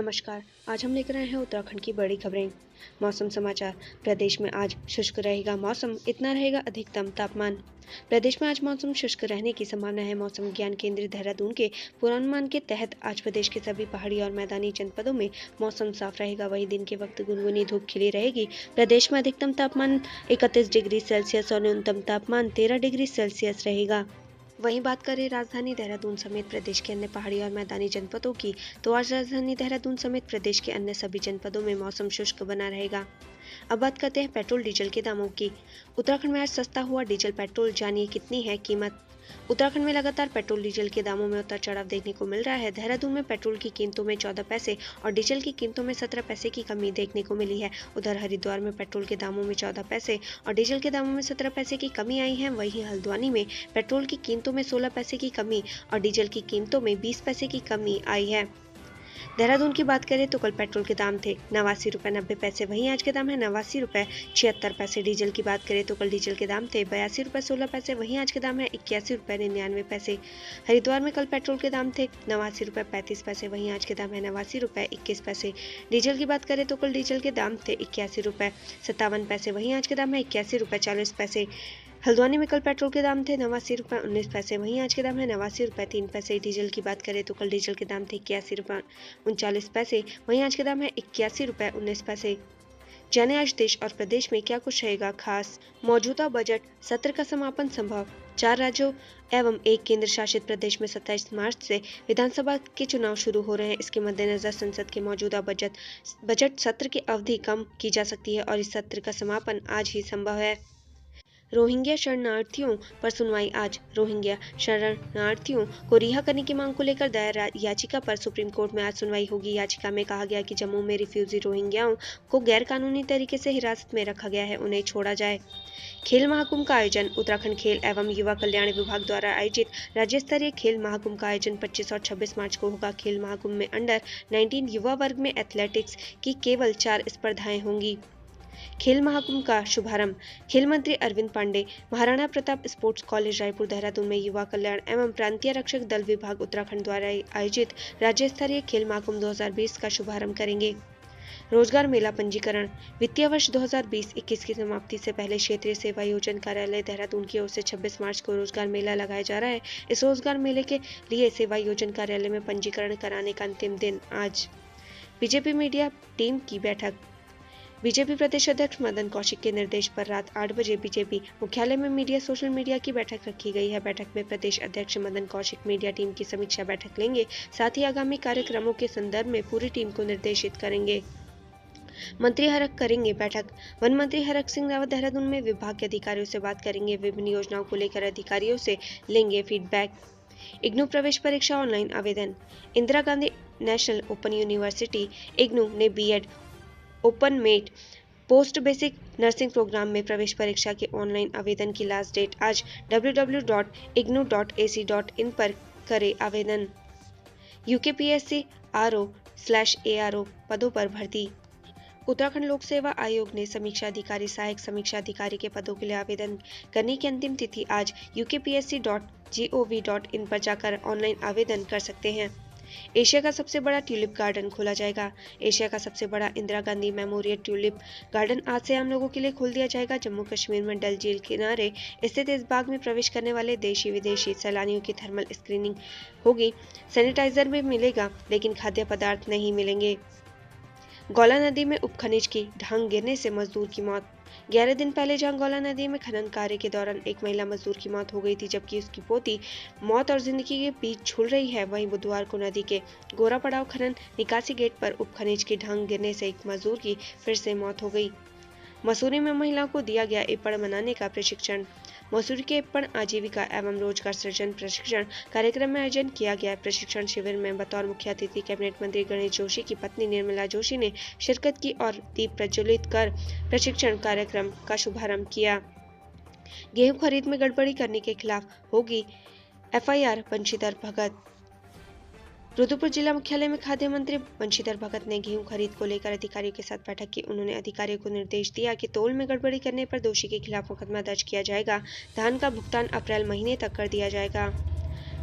नमस्कार। आज हम लेकर आए हैं उत्तराखंड की बड़ी खबरें। मौसम समाचार। प्रदेश में आज शुष्क रहेगा मौसम, इतना रहेगा अधिकतम तापमान। प्रदेश में आज मौसम शुष्क रहने की संभावना है। मौसम विज्ञान केंद्र देहरादून के पूर्वानुमान के तहत आज प्रदेश के सभी पहाड़ी और मैदानी जनपदों में मौसम साफ रहेगा। वहीं दिन के वक्त गुनगुनी धूप खिली रहेगी। प्रदेश में अधिकतम तापमान 31 डिग्री सेल्सियस और न्यूनतम तापमान 13 डिग्री सेल्सियस रहेगा। वहीं बात करें राजधानी देहरादून समेत प्रदेश के अन्य पहाड़ी और मैदानी जनपदों की, तो आज राजधानी देहरादून समेत प्रदेश के अन्य सभी जनपदों में मौसम शुष्क बना रहेगा। अब बात करते हैं पेट्रोल डीजल के दामों की। उत्तराखंड में आज सस्ता हुआ डीजल पेट्रोल, जानिए कितनी है कीमत। उत्तराखंड में लगातार पेट्रोल डीजल के दामों में उतार चढ़ाव देखने को मिल रहा है। देहरादून में पेट्रोल की कीमतों में 14 पैसे और डीजल की कीमतों में 17 पैसे की कमी देखने को मिली है। उधर हरिद्वार में पेट्रोल के दामों में 14 पैसे और डीजल के दामों में 17 पैसे की कमी आई है। वहीं हल्द्वानी में पेट्रोल की कीमतों में 16 पैसे की कमी और डीजल की कीमतों में 20 पैसे की कमी आई है। देहरादून की बात करें तो कल पेट्रोल के दाम थे 89 रुपये 90 पैसे, वहीं आज के दाम है 89 रुपये 76 पैसे। डीजल की बात करें तो कल डीजल के दाम थे 82 रुपये 16 पैसे, वहीं आज के दाम है 81 रुपये 99 पैसे। हरिद्वार में कल पेट्रोल के दाम थे 89 रुपये 35 पैसे, वहीं आज के दाम है 89 रुपये 21 पैसे। डीजल की बात करें तो कल डीजल के दाम थे 81 रुपये 57 पैसे, वहीं आज के दाम है 81 रुपये 40 पैसे। हल्द्वानी में कल पेट्रोल के दाम थे 89 रुपये 19 पैसे, वहीं आज के दाम है 89 रुपये 3 पैसे। डीजल की बात करें तो कल डीजल के दाम थे 81 रुपये 39 पैसे, वहीं आज के दाम है 81 रुपये 19 पैसे। जाने आज देश और प्रदेश में क्या कुछ रहेगा खास। मौजूदा बजट सत्र का समापन संभव। 4 राज्यों एवं एक केंद्र शासित प्रदेश में 27 मार्च से विधानसभा के चुनाव शुरू हो रहे हैं। इसके मद्देनजर संसद के मौजूदा बजट सत्र की अवधि कम की जा सकती है और इस सत्र का समापन आज ही संभव है। रोहिंग्या शरणार्थियों पर सुनवाई आज। रोहिंग्या शरणार्थियों को रिहा करने की मांग को लेकर दायर याचिका पर सुप्रीम कोर्ट में आज सुनवाई होगी। याचिका में कहा गया कि जम्मू में रिफ्यूजी रोहिंग्याओं को गैरकानूनी तरीके से हिरासत में रखा गया है, उन्हें छोड़ा जाए। खेल महाकुंभ का आयोजन। उत्तराखंड खेल एवं युवा कल्याण विभाग द्वारा आयोजित राज्य स्तरीय खेल महाकुंभ का आयोजन 25 और 26 मार्च को होगा। खेल महाकुंभ में अंडर 19 युवा वर्ग में एथलेटिक्स की केवल 4 स्पर्धाएं होंगी। खेल महाकुंभ का शुभारंभ। खेल मंत्री अरविंद पांडे महाराणा प्रताप स्पोर्ट्स कॉलेज रायपुर देहरादून में युवा कल्याण एवं प्रांतीय रक्षक दल विभाग उत्तराखंड द्वारा आयोजित राज्य स्तरीय खेल महाकुंभ 2020 का शुभारंभ करेंगे। रोजगार मेला पंजीकरण। वित्तीय वर्ष 2020-21 की समाप्ति से पहले क्षेत्रीय सेवा योजन कार्यालय देहरादून की ओर से 26 मार्च को रोजगार मेला लगाया जा रहा है। इस रोजगार मेले के लिए सेवा योजन कार्यालय में पंजीकरण कराने का अंतिम दिन आज। बीजेपी मीडिया टीम की बैठक। बीजेपी प्रदेश अध्यक्ष मदन कौशिक के निर्देश पर रात 8 बजे बीजेपी मुख्यालय में मीडिया सोशल मीडिया की बैठक रखी गई है। बैठक में प्रदेश अध्यक्ष मदन कौशिक मीडिया टीम की समीक्षा बैठक लेंगे, साथ ही आगामी कार्यक्रमों के संदर्भ में पूरी टीम को निर्देशित करेंगे। मंत्री हरक करेंगे बैठक। वन मंत्री हरक सिंह रावत देहरादून में विभाग के अधिकारियों से बात करेंगे। विभिन्न योजनाओं को लेकर अधिकारियों से लेंगे फीडबैक। इग्नू प्रवेश परीक्षा ऑनलाइन आवेदन। Indira Gandhi national open university IGNOU ने BEd open mat post basic nursing program में प्रवेश परीक्षा के ऑनलाइन आवेदन की लास्ट डेट आज। www.ignu.ac.in पर करें आवेदन। यूकेपीएससी RO/ARO पदों पर भर्ती। उत्तराखंड लोक सेवा आयोग ने समीक्षा अधिकारी सहायक समीक्षा अधिकारी के पदों के लिए आवेदन करने की अंतिम तिथि आज। ukpsc.gov.in पर जाकर ऑनलाइन आवेदन कर सकते हैं। एशिया का सबसे बड़ा ट्यूलिप गार्डन खोला जाएगा। एशिया का सबसे बड़ा Indira Gandhi memorial tulip garden आज से आम लोगों के लिए खोल दिया जाएगा। जम्मू कश्मीर में डल झील किनारे स्थित इस बाग में प्रवेश करने वाले देशी विदेशी सैलानियों की थर्मल स्क्रीनिंग होगी। सैनिटाइजर भी मिलेगा, लेकिन खाद्य पदार्थ नहीं मिलेंगे। गौला नदी में उपखनिज की ढांग गिरने से मजदूर की मौत। 11 दिन पहले जहां गौला नदी में खनन कार्य के दौरान एक महिला मजदूर की मौत हो गई थी, जबकि उसकी पोती मौत और जिंदगी के बीच झूल रही है, वहीं बुधवार को नदी के गोरा पड़ाव खनन निकासी गेट पर उपखनिज की ढांग गिरने से एक मजदूर की फिर से मौत हो गई। मसूरी में महिलाओं को दिया गया इप्पण मनाने का प्रशिक्षण। मसूरी के इप्पण आजीविका एवं रोजगार सृजन प्रशिक्षण कार्यक्रम में आयोजन किया गया। प्रशिक्षण शिविर में बतौर मुख्य अतिथि कैबिनेट मंत्री गणेश जोशी की पत्नी निर्मला जोशी ने शिरकत की और दीप प्रज्वलित कर प्रशिक्षण कार्यक्रम का शुभारंभ किया। गेहूं खरीद में गड़बड़ी करने के खिलाफ होगी FIR। बंशीधर भगत। रुद्रपुर जिला मुख्यालय में खाद्य मंत्री बंशीधर भगत ने गेहूं खरीद को लेकर अधिकारियों के साथ बैठक की। उन्होंने अधिकारियों को निर्देश दिया कि तौल में गड़बड़ी करने पर दोषी के खिलाफ मुकदमा दर्ज किया जाएगा। धान का भुगतान अप्रैल महीने तक कर दिया जाएगा।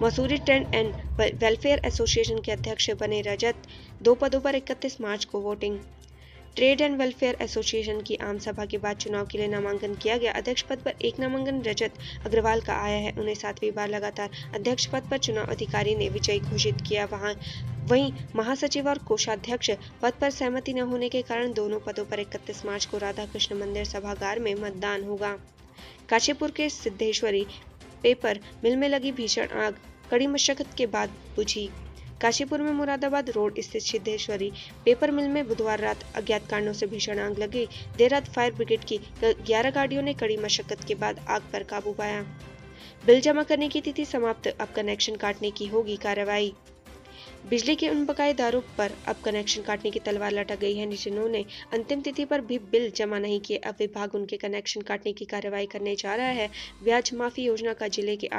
Mussoorie trade and welfare association के अध्यक्ष बने रजत। 2 पदों पर 31 मार्च को voting. Trade and welfare association की आम सभा के बाद चुनाव के लिए नामांकन किया गया। अध्यक्ष पद पर एक नामांकन रजत अग्रवाल का आया है। उन्हें 7वीं बार लगातार अध्यक्ष पद पर चुनाव अधिकारी ने विजयी घोषित किया। वहीं महासचिव और कोषाध्यक्ष पद पर सहमति न होने के कारण दोनों पदों पर 31 मार्च को राधा कृष्ण मंदिर सभागार में मतदान होगा। काशीपुर के सिद्धेश्वरी पेपर मिल में लगी भीषण आग, कड़ी मशक्कत के बाद बुझी। काशीपुर में मुरादाबाद रोड स्थित सिद्धेश्वरी पेपर मिल में बुधवार रात अज्ञात कारणों से भीषण आग लगी। देर रात फायर ब्रिगेड की 11 गाड़ियों ने कड़ी मशक्कत के बाद आग पर काबू पाया। बिल जमा करने की तिथि समाप्त, अब कनेक्शन काटने की होगी कार्रवाई। बिजली के उन बकायेदारों पर अब कनेक्शन काटने की तलवार लटक गई है, जिन्होंने अंतिम तिथि पर भी बिल जमा नहीं किए। अब विभाग उनके कनेक्शन काटने की कार्रवाई करने जा रहा है। ब्याज माफी योजना का जिले के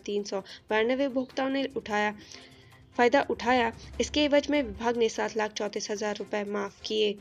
8,392 उपभोक्ताओं ने फायदा उठाया। इसके एवज में विभाग ने 7,34,000 रुपए माफ किए।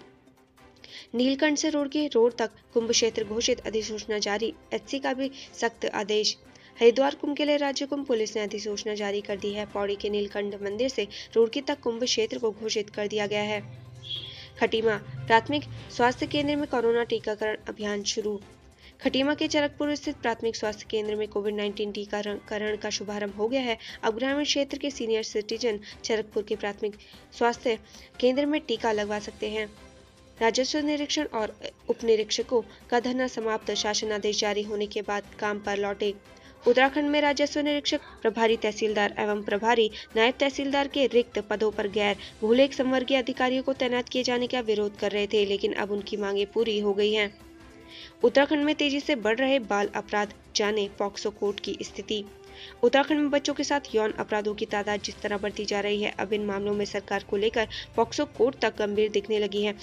नीलकंठ से रोड तक कुंभ क्षेत्र घोषित, अधिसूचना जारी। एचसी का भी सख्त आदेश। हरिद्वार कुंभ के लिए राज्य कुंभ पुलिस ने अधिसूचना जारी कर दी है। पौड़ी के नीलकंठ मंदिर से रुड़की तक कुंभ क्षेत्र को घोषित कर दिया गया है। खटीमा प्राथमिक स्वास्थ्य केंद्र में कोरोना टीकाकरण अभियान शुरू। खटीमा के चरकपुर स्थित प्राथमिक स्वास्थ्य केंद्र में कोविड-19 टीकाकरण का शुभारंभ हो गया है। अब ग्रामीण क्षेत्र के सीनियर सिटीजन चरकपुर के प्राथमिक स्वास्थ्य केंद्र में टीका लगवा सकते हैं। राजस्व निरीक्षण और उप निरीक्षकों का धरना समाप्त, शासन आदेश जारी होने के बाद काम पर लौटे। उत्तराखंड में राजस्व निरीक्षक, प्रभारी तहसीलदार एवं प्रभारी नायब तहसीलदार के रिक्त पदों पर गैर भूलेख संवर्गीय अधिकारियों को तैनात किए जाने का विरोध कर रहे थे, लेकिन अब उनकी मांगे पूरी हो गई हैं। उत्तराखंड में तेजी से बढ़ रहे बाल अपराध, जाने पॉक्सो कोर्ट की स्थिति। उत्तराखंड में बच्चों के साथ यौन अपराधों की तादाद जिस तरह बढ़ती जा रही है, अब इन मामलों में सरकार को लेकर पॉक्सो कोर्ट तक गंभीर दिखने लगी है।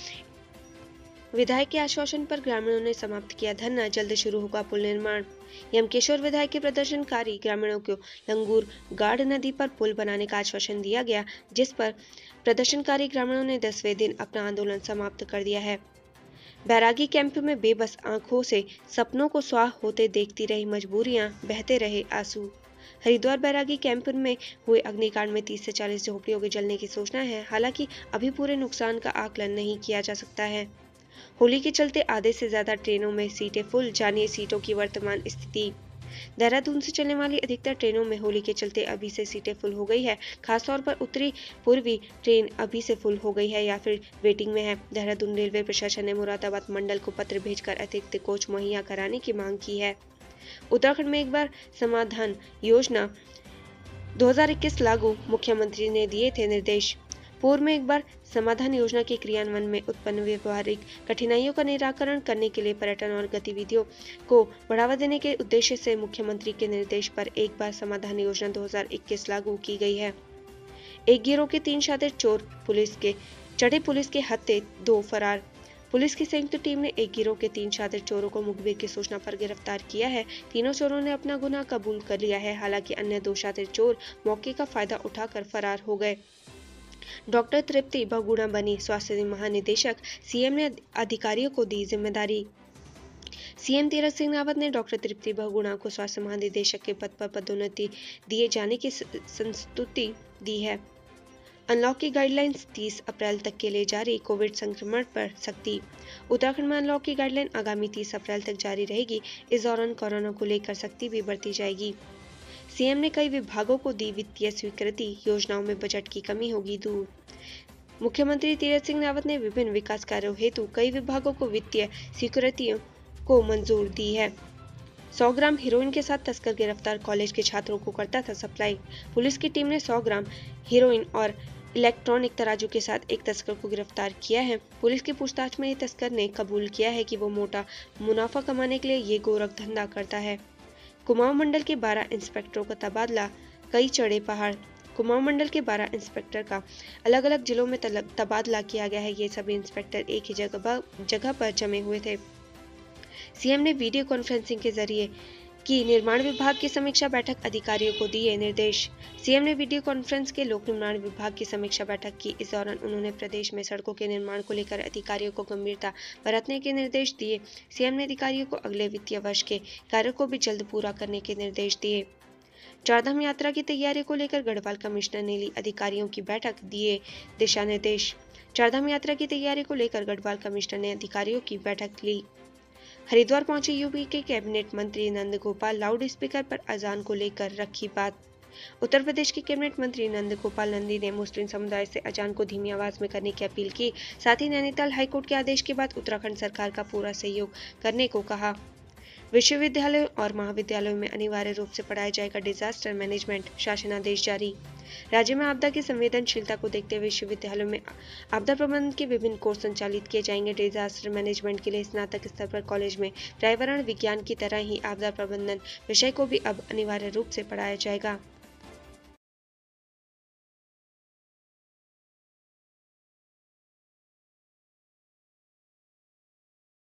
विधायक के आश्वासन पर ग्रामीणों ने समाप्त किया धरना, जल्द शुरू होगा पुल निर्माण। यमकेश्वर विधायक के प्रदर्शनकारी ग्रामीणों को लंगूर गाढ़ नदी पर पुल बनाने का आश्वासन दिया गया, जिस पर प्रदर्शनकारी ग्रामीणों ने 10वें दिन अपना आंदोलन समाप्त कर दिया है। बैरागी कैंप में बेबस आंखों से सपनों को स्वाह होते देखती रही मजबूरियां, बहते रहे आंसू। हरिद्वार बैरागी कैंप में हुए अग्निकांड में 30 से 40 झोपड़ियों के जलने की सूचना है। हालांकि अभी पूरे नुकसान का आकलन नहीं किया जा सकता है। होली के चलते आधे से ज्यादा ट्रेनों में सीटें फुल, जानिए सीटों की वर्तमान स्थिति। देहरादून से चलने वाली अधिकतर ट्रेनों में होली के चलते अभी से सीटें फुल हो गई है। खासतौर पर उत्तरी पूर्वी ट्रेन अभी से फुल हो गई है या फिर वेटिंग में है। देहरादून रेलवे प्रशासन ने मुरादाबाद मंडल को पत्र भेजकर अतिरिक्त कोच मुहैया कराने की मांग की है। उत्तराखंड में एक बार समाधान योजना 2021 लागू, मुख्यमंत्री ने दिए थे निर्देश। पूर्व में एक बार समाधान योजना के क्रियान्वयन में उत्पन्न व्यवहारिक कठिनाइयों का निराकरण करने के लिए पर्यटन और गतिविधियों को बढ़ावा देने के उद्देश्य से मुख्यमंत्री के निर्देश पर एक बार समाधान योजना 2021 लागू की गई है। एक गिरोह के 3 शातिर चोर पुलिस के हत्थे, 2 फरार। पुलिस की संयुक्त टीम ने एक गिरोह के 3 शातिर चोरों को मुखबिर की सूचना पर गिरफ्तार किया है। तीनों चोरों ने अपना गुनाह कबूल कर लिया है। हालांकि अन्य 2 शातिर चोर मौके का फायदा उठाकर फरार हो गए। डॉक्टर तृप्ति बहुगुणा बनी स्वास्थ्य महानिदेशक, सीएम ने अधिकारियों को दी जिम्मेदारी। सीएम तीरथ सिंह रावत ने डॉक्टर तृप्ति बहुगुणा को स्वास्थ्य महानिदेशक के पद पर पदोन्नति दिए जाने की संस्तुति दी है। अनलॉक की गाइडलाइंस 30 अप्रैल तक के लिए जारी, कोविड संक्रमण पर सख्ती। उत्तराखंड में अनलॉक की गाइडलाइन आगामी 30 अप्रैल तक जारी रहेगी। इस दौरान कोरोना को लेकर सख्ती भी बढ़ती जाएगी। सीएम ने कई विभागों को दी वित्तीय स्वीकृति, योजनाओं में बजट की कमी होगी दूर। मुख्यमंत्री तीरथ सिंह रावत ने विभिन्न विकास कार्यों हेतु कई विभागों को वित्तीय स्वीकृतियों को मंजूर दी है। 100 ग्राम हेरोइन के साथ तस्कर गिरफ्तार, कॉलेज के छात्रों को करता था सप्लाई। पुलिस की टीम ने 100 ग्राम हेरोइन और इलेक्ट्रॉनिक तराजू के साथ एक तस्कर को गिरफ्तार किया है। पुलिस की पूछताछ में ये तस्कर ने कबूल किया है कि वो मोटा मुनाफा कमाने के लिए ये गोरख धंधा करता है। कुमाऊं मंडल के 12 इंस्पेक्टरों का तबादला, कई चढ़े पहाड़। कुमाऊं मंडल के 12 इंस्पेक्टर का अलग अलग जिलों में तबादला किया गया है। ये सभी इंस्पेक्टर एक ही जगह पर जमे हुए थे। सीएम ने वीडियो कॉन्फ्रेंसिंग के जरिए की निर्माण विभाग की समीक्षा बैठक, अधिकारियों को दिए निर्देश। सीएम ने वीडियो कॉन्फ्रेंस के लोक निर्माण विभाग की समीक्षा बैठक की। इस दौरान उन्होंने प्रदेश में सड़कों के निर्माण को लेकर अधिकारियों को गंभीरता बरतने के निर्देश दिए। सीएम ने अधिकारियों को अगले वित्तीय वर्ष के कार्यों को भी जल्द पूरा करने के निर्देश दिए। चारधाम यात्रा की तैयारी को लेकर गढ़वाल कमिश्नर ने ली अधिकारियों की बैठक, दिए दिशा निर्देश। चारधाम यात्रा की तैयारी को लेकर गढ़वाल कमिश्नर ने अधिकारियों की बैठक ली। हरिद्वार पहुंचे यूपी के कैबिनेट मंत्री नंद गोपाल, लाउड स्पीकर पर अजान को लेकर रखी बात। उत्तर प्रदेश के कैबिनेट मंत्री नंद गोपाल नंदी ने मुस्लिम समुदाय से अजान को धीमी आवाज में करने की अपील की। साथ ही नैनीताल हाईकोर्ट के आदेश के बाद उत्तराखंड सरकार का पूरा सहयोग करने को कहा। विश्वविद्यालयों और महाविद्यालयों में अनिवार्य रूप से पढ़ाया जाएगा डिजास्टर मैनेजमेंट, शासनादेश जारी। राज्य में आपदा की संवेदनशीलता को देखते हुए विश्वविद्यालयों में आपदा प्रबंधन के विभिन्न कोर्स संचालित किए जाएंगे। डिजास्टर मैनेजमेंट के लिए स्नातक स्तर पर कॉलेज में पर्यावरण विज्ञान की तरह ही आपदा प्रबंधन विषय को भी अब अनिवार्य रूप से पढ़ाया जाएगा।